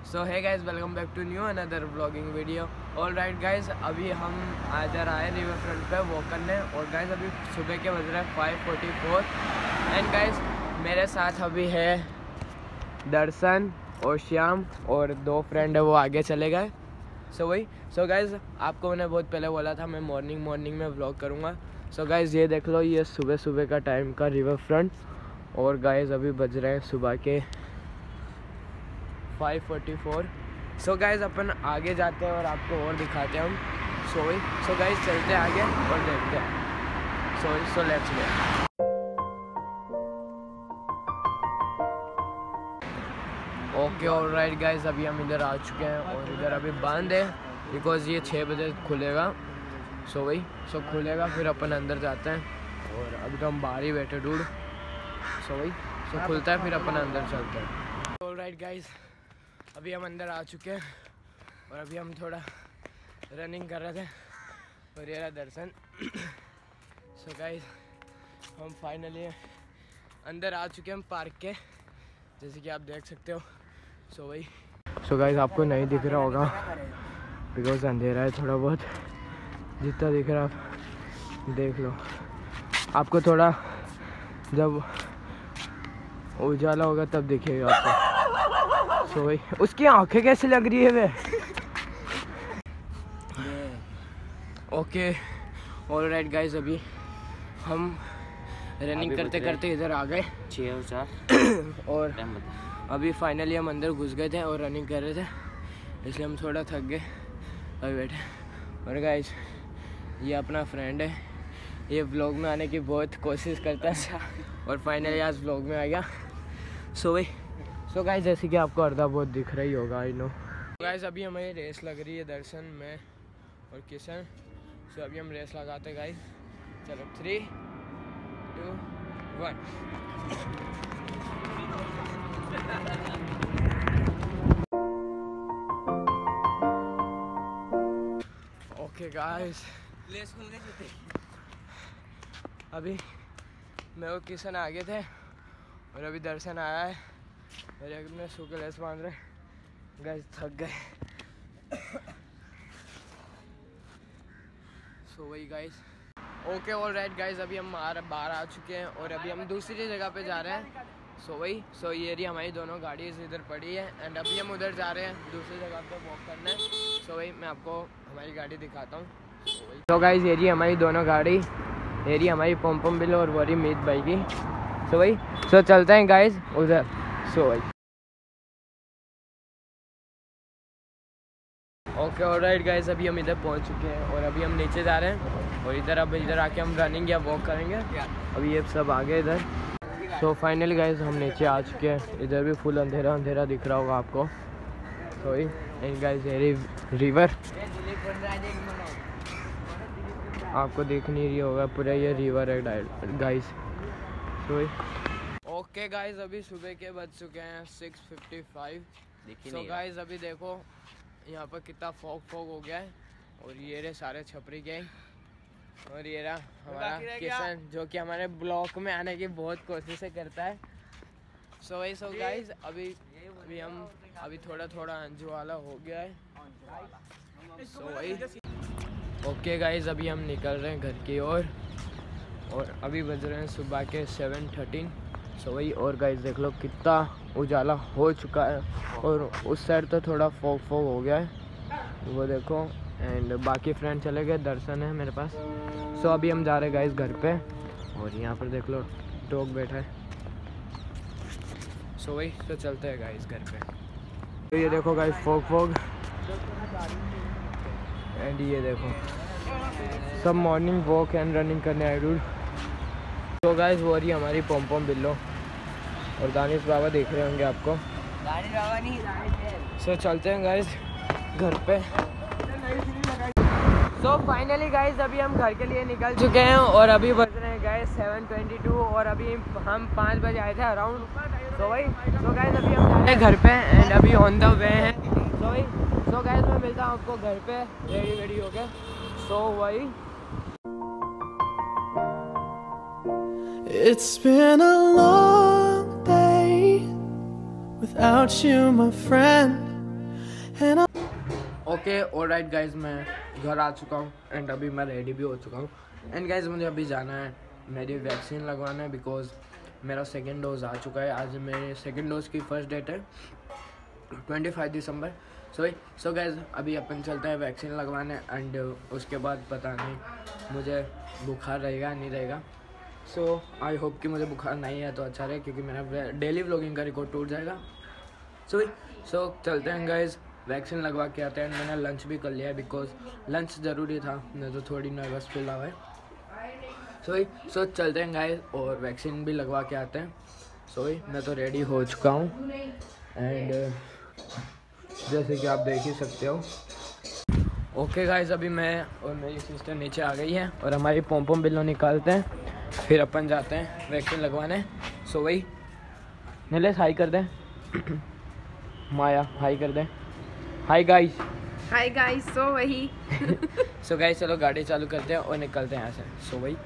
So hey guys, welcome back to new another vlogging video. All right guys, अभी हम इधर आए river front पे वॉक करने। और गाइज अभी सुबह के बज रहे हैं 5:44 एंड गाइज मेरे साथ अभी है दर्शन और श्याम और दो फ्रेंड है, वो आगे चले गए। सो गाइज आपको मैंने बहुत पहले बोला था मैं मॉर्निंग में व्लॉग करूँगा। सो गाइज ये देख लो, ये सुबह का टाइम का रिवर फ्रंट। और गाइज अभी बज रहे हैं सुबह के 5:44। सो गाइज अपन आगे जाते हैं और आपको और दिखाते हैं हम। सो गाइज चलते हैं आगे और देखते हैं। So let's go. Okay all right guys, अभी हम इधर आ चुके हैं और इधर अभी बंद है बिकॉज ये 6 बजे खुलेगा। सो खुलेगा फिर अपन अंदर जाते हैं। और अभी तो हम बाहर ही बैठे डूड। सो खुलता है फिर अपन अंदर चलते हैं। ऑल राइट गाइज, अभी हम अंदर आ चुके हैं और अभी हम थोड़ा रनिंग कर रहे थे और ये रहा दर्शन। सो गाइज हम फाइनली अंदर आ चुके हैं पार्क के, जैसे कि आप देख सकते हो। सो गाइज आपको नहीं दिख रहा होगा बिकॉज अंधेरा है थोड़ा बहुत। जितना दिख रहा आप देख लो। आपको थोड़ा जब उजाला होगा तब दिखेगा आपको। उसकी आंखें कैसे लग रही है वे। ओके ऑल राइट गाइज, अभी हम रनिंग करते करते इधर आ गए 6 और अभी फाइनली हम अंदर घुस गए थे और रनिंग कर रहे थे, इसलिए हम थोड़ा थक गए अभी बैठे। और गाइज ये अपना फ्रेंड है, ये व्लॉग में आने की बहुत कोशिश करता है और फाइनली आज व्लॉग में आ गया। सो गाइस जैसे कि आपको अर्धा बहुत दिख रही होगा, आई नो। गाइस अभी हमें रेस लग रही है, दर्शन में और किशन। सो अभी हम रेस लगाते हैं गाइस। चलो 3, 2, 1। ओके गाइस, अभी मैं और किशन आगे थे और अभी दर्शन आया है और अपने सूखे लेस बांध रहे। गाइस थक गए। सो वही guys. Okay all right guys, अभी हम बाहर आ चुके हैं और अभी हम दूसरी जगह पे जा रहे हैं। सो ये रही हमारी दोनों गाड़ी इधर पड़ी है एंड अभी हम उधर जा रहे हैं दूसरी जगह पे वॉक करने। सो वही मैं आपको हमारी गाड़ी दिखाता हूँ। तो गाइस ये रही हमारी दोनों गाड़ी, ये रही हमारी पम बिल और वो रही मीत भाई की। सो चलते हैं गाइस उधर। ओके ऑलराइट गाइस, अभी हम इधर पहुंच चुके हैं और अभी हम नीचे जा रहे हैं और इधर आके हम रनिंग या वॉक करेंगे। अभी ये सब आगे इधर। सो फाइनली गाइस हम नीचे आ चुके हैं। इधर भी फुल अंधेरा दिख रहा होगा आपको। एंड गाइस ये रिवर आपको दिख नहीं रही होगा, पूरा ये रिवर है गाइस। ओके गाइस, अभी सुबह के बज चुके हैं 6:55। सो गाइस अभी देखो यहाँ पर कितना फॉग हो गया है और ये रहे सारे छपरी गैंग और ये रहा हमारा किशन जो कि हमारे ब्लॉक में आने की बहुत कोशिशें करता है। सो गाइस अभी हम थोड़ा अंजू वाला हो गया है। ओके गाइस, अभी हम निकल रहे हैं घर की ओर और अभी बज रहे हैं सुबह के 7:13। और गाइस देख लो कितना उजाला हो चुका है और उस साइड तो थोड़ा फॉग हो गया है, वो देखो। एंड बाकी फ्रेंड चले गए, दर्शन है मेरे पास। अभी हम जा रहे हैं गाइस घर पे और यहाँ पर देख लो डॉग बैठा है। तो चलते हैं गाइस घर पे। तो ये देखो गाइस फॉग एंड ये देखो सब मॉर्निंग वॉक एंड रनिंग करने आए डूड। तो गाइस वो रही हमारी पम बिल्लो और दानिश बाबा देख रहे होंगे आपको। दानिश बाबा नहीं, चलते हैं गाइस घर पे। फाइनली गाइस अभी हम घर के लिए निकल चुके हैं और अभी बज रहे हैं गाइस 7:22 और अभी हम 5 बजे आए थे अराउंड। सो गाइस अभी हम जा रहे हैं घर पे एंड अभी ऑन द वे हैं। सो गाइस मैं मिलता हूँ आपको घर पे रेडी हो गए। वही It's been a long day without you, my friend. Okay alright guys, मैं घर आ चुका हूँ एंड अभी मैं रेडी भी हो चुका हूँ। एंड गाइज मुझे अभी जाना है मेरी वैक्सीन लगवाना है बिकॉज मेरा सेकेंड डोज आ चुका है। आज मेरे सेकेंड डोज की फर्स्ट डेट है 25 दिसंबर। सो गाइज अभी अपन चलते हैं वैक्सीन लगवाने एंड उसके बाद पता नहीं मुझे बुखार रहेगा नहीं रहेगा। सो आई होप कि मुझे बुखार नहीं है तो अच्छा रहे, क्योंकि मेरा डेली व्लॉगिंग का रिकॉर्ड टूट जाएगा। सो चलते हैं गाइज, वैक्सीन लगवा के आते हैं। मैंने लंच भी कर लिया है बिकॉज लंच ज़रूरी था, मैं तो थोड़ी नर्वस फील हुआ है। सो चलते हैं गाइज और वैक्सीन भी लगवा के आते हैं। मैं तो रेडी हो चुका हूँ एंड जैसे कि आप देख ही सकते हो। ओके गाइज, अभी मैं और मेरी सिस्टर नीचे आ गई है और हमारी पोम बिल्लो निकालते हैं, फिर अपन जाते हैं वैक्सीन लगवाने। नीलेश हाई कर दें, माया हाई कर दें। Hi guys. सो गाइस चलो गाड़ी चालू करते हैं और निकलते हैं यहाँ से।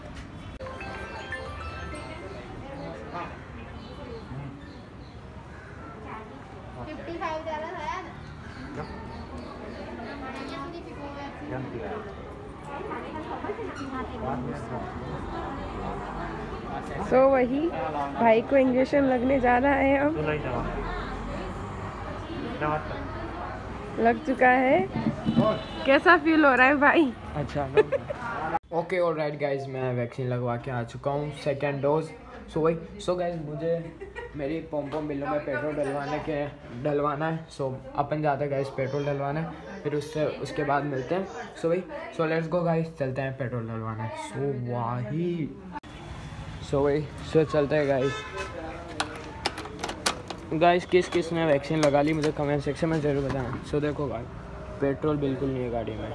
वही भाई को इंजेक्शन लगने जा रहा है, अब लग चुका है। कैसा फील हो रहा है भाई? अच्छा। ओके ऑलराइट गाइज, मैं वैक्सीन लगवा के आ चुका हूँ सेकेंड डोज। सो गाइज मुझे मेरी पोम बिल्लो में पेट्रोल डलवाना है। अपन जाते हैं गाइज पेट्रोल डलवाना है, फिर उसके बाद मिलते हैं। सो लेट्स गो गाइज, चलते हैं पेट्रोल डलवाना है। सो चलते हैं गाइस किस ने वैक्सीन लगा ली मुझे कमेंट सेक्शन में ज़रूर बताना। देखो गाइस पेट्रोल बिल्कुल नहीं है गाड़ी में।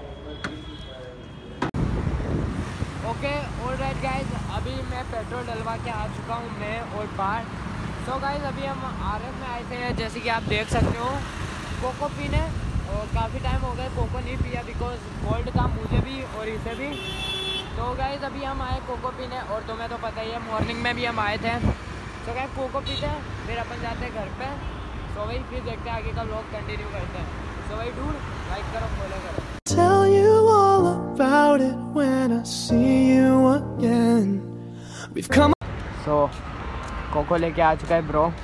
ओके ऑलराइट गाइस, अभी मैं पेट्रोल डलवा के आ चुका हूँ मैं और पार्थ। गाइस अभी हम आरएफ में आए थे, जैसे कि आप देख सकते हो, कोको पीने, और काफ़ी टाइम हो गए कोको नहीं पिया बिकॉज कोल्ड था मुझे भी और इसे भी। तो गाइस अभी हम आए कोको पीने, और तुम्हें तो पता ही है मॉर्निंग में भी हम आए थे। गाइस कोको पीते हैं, फिर अपन जाते हैं घर पे। फिर देखते हैं आगे का व्लॉग कंटिन्यू करते हैं। डूड लाइक करो, फॉलो करो। Tell you all about it when I see you again. We've come. Cocoa लेके आ चुका है ब्रो।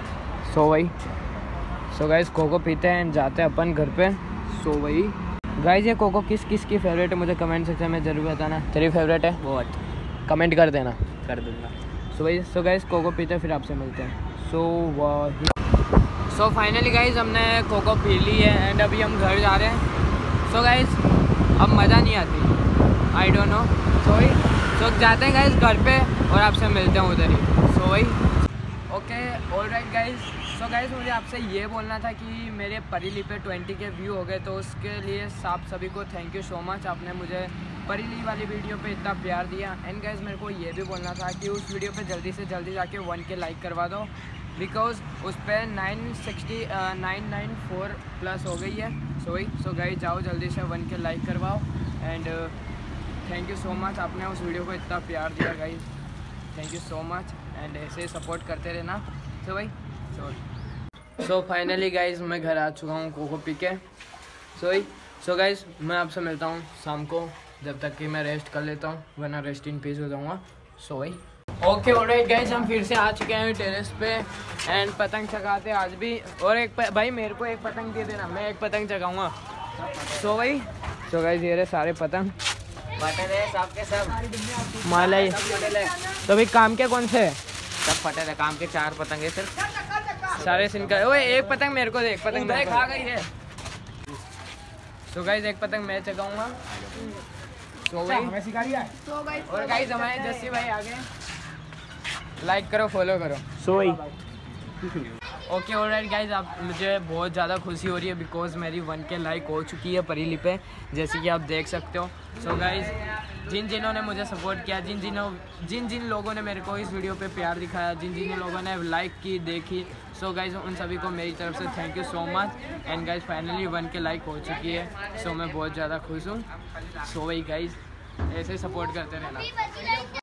गाइस कोको पीते हैं, जाते हैं अपन घर पे। गाइस ये कोको किस की फेवरेट है मुझे कमेंट सेक्शन में ज़रूर बताना। तेरी फेवरेट है? बहुत कमेंट कर देना। कर दूँगा। सो गाइस कोको पीते हैं, फिर आपसे मिलते हैं। फाइनली गाइस हमने कोको पी ली है एंड अभी हम घर जा रहे हैं। गाइस अब मज़ा नहीं आती, आई डोंट नो। जाते हैं गाइस घर पे और आपसे मिलते हैं उधर ही। ओके ऑलराइट गाइस, गाइस मुझे आपसे ये बोलना था कि मेरे परीली पे 20 के व्यू हो गए, तो उसके लिए आप सभी को थैंक यू सो मच। आपने मुझे परीली वाली वीडियो पे इतना प्यार दिया। एंड गाइस मेरे को ये भी बोलना था कि उस वीडियो पे जल्दी से जल्दी जाके 1K लाइक करवा दो, बिकॉज उस पर 994 प्लस हो गई है। सो गाइस जाओ जल्दी से 1K लाइक करवाओ। And thank you so much, आपने उस वीडियो को इतना प्यार दिया guys, thank you so much. And ऐसे सपोर्ट करते रहना। फाइनली गाइस मैं घर आ चुका हूँ कोको पी के। गाइस मैं आपसे मिलता हूँ शाम को, जब तक कि मैं रेस्ट कर लेता हूँ, वरना रेस्ट इन पीस हो जाऊँगा। ओके ऑलराइट गाइस, हम फिर से आ चुके हैं टेरेस पे एंड पतंग चगाते आज भी। और भाई मेरे को एक पतंग दे देना, मैं एक पतंग चगाऊँगा। गाइस ये रहे सारे पतंग सब माला ही। तो भाई काम के कौन से? सब फटे थे, काम के 4 पतंग है सिर्फ, सारे सिनका। ओए एक पतंग मेरे को दे, एक पतंग मेरे को खा गई है। गाइस एक पतंग मैं चगाऊंगा। और गाइस हमारे जस्सी भाई आ गए, लाइक करो फॉलो करो। ओके ऑलराइट गाइस, अब मुझे बहुत ज़्यादा खुशी हो रही है बिकॉज मेरी 1K लाइक हो चुकी है परीली पे, जैसे कि आप देख सकते हो। गाइस जिन ने मुझे सपोर्ट किया, जिन लोगों ने मेरे को इस वीडियो पे प्यार दिखाया, जिन लोगों ने लाइक की देखी, गाइस उन सभी को मेरी तरफ से thank you so much. And guys finally 1K like हो चुकी है, मैं बहुत ज़्यादा खुश हूँ। वही गाइस ऐसे सपोर्ट करते रहना।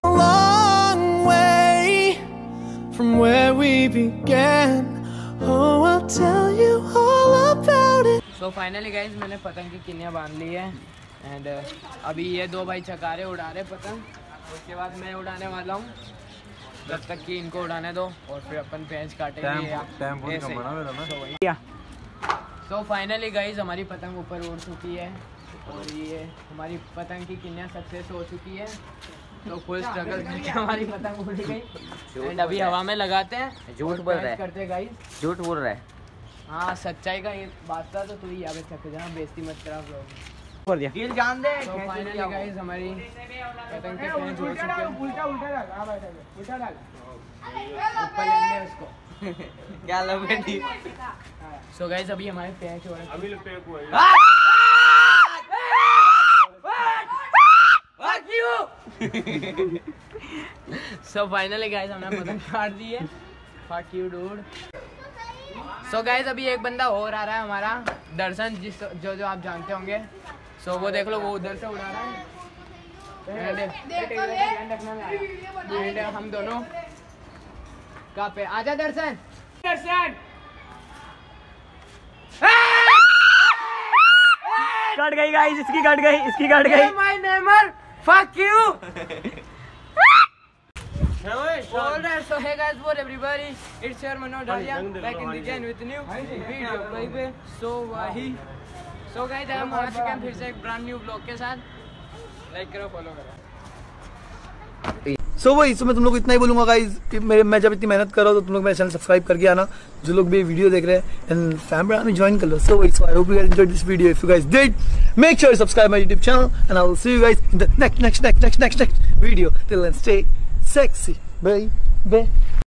From where we began, oh, I'll tell you all about it. So finally guys मैंने पतंग की किन्नियाँ बांध ली है एंड अभी ये दो भाई चकारे उड़ा रहे पतंग, उसके बाद मैं उड़ाने वाला हूँ जब तक कि इनको उड़ाने दो और फिर अपन पेंच काटेंगे। सो फाइनली गाइस हमारी पतंग ऊपर उड़ चुकी है और ये हमारी पतंग की किन्नियाँ सक्सेस हो चुकी है। तो फुल स्ट्रगल करके हमारी पतंग उड़ गई एंड अभी हवा में लगाते हैं। झूठ बोल रहा है, करते गाइस, झूठ बोल रहा है। हाँ सच्चाई का ये बात था, तो तू ही आगे चक जा, बेइज्जती मत करा ब्लॉग कर दिया डील जान दे। तो फाइनली गाइस हमारी पतंग के पेंच हो चुके हैं। उल्टा डाल, हां बैठा है, उल्टा डाल, ऊपर लेंगे उसको क्या लगे ठीक। सो गाइस अभी हमारे पेंच हो रहे हैं, अभी पेंच हुआ है। सो फाइनली गाइस हमने पतंग काट दी है। Fuck you dude. So guys अभी एक बंदा और आ रहा है हमारा दर्शन, जो आप जानते होंगे। सो वो देख लो, वो उधर से उड़ा रहा है एंड हम दोनों कहाँ पे, आजा दर्शन। कट गई गाइस, इसकी कट गई, इसकी कट गई। माय नेमर fuck you. Alright, so hey guys, what everybody? It's your Manoj Dalia back in the again with new video, baby. So guys, हम आ चुके हैं फिर से एक ब्रांड न्यू ब्लॉग के साथ। लाइक करो, फॉलो करो। सो वही मैं तुम लोग को इतना ही बोलूंगा गाइज कि मैं जब इतनी मेहनत कर रहा हूँ तो तुम लोग मेरे चैनल सब्सक्राइब करके आना, जो लोग भी वीडियो देख रहे हैं एंड फैमिली में ज्वाइन कर लो। सो वही I hope you guys enjoyed this video. If you guys did, make sure you subscribe my YouTube channel and I will see you guys in the next video. Till then, stay sexy, baby.